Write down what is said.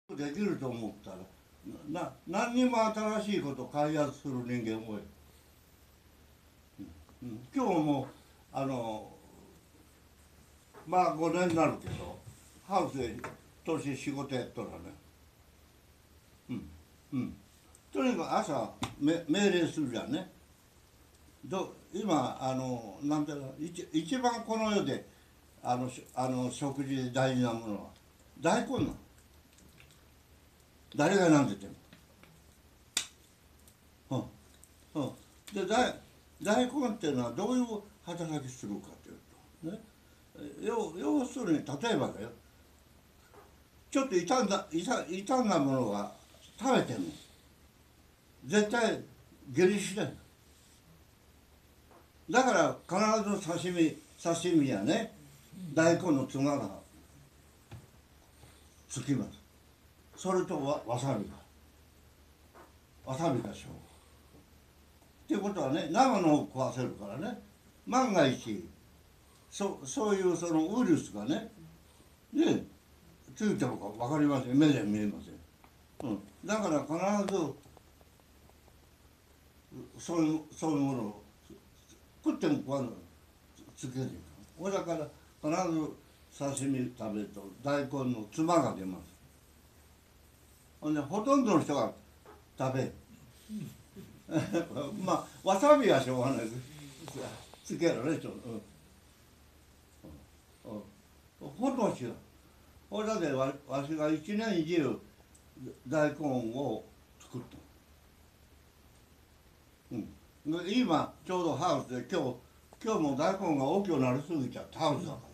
できると思ったら何にも新しいことを開発する人間多い、今日もまあ5年になるけどハウスで年仕事やっとらね、とにかく朝命令するじゃんね。今なんていうの一番この世で食事で大事なものは大根なの。誰が何て言っても、で大根っていうのはどういう働きするかというとね、要するに例えばだよ、ちょっと傷んだものが食べても絶対下痢しない。だから必ず刺身やね大根のつまがつきます。それとわさびがしょうが。っていうことはね、生のを食わせるからね、万が一そういうそのウイルスがねついてるか分かりません。目で見えません、だから必ずそういうものを食っても食わぬつけていく。だから必ず刺身食べると大根のつまが出ます。ほとんどの人が食べるまあわさびはしょうがないです。つけるねちょっと、ほとんど違う。ほらでわしが一年中大根を作った、今ちょうどハウスで今日も大根が大きくなりすぎちゃったハウスだから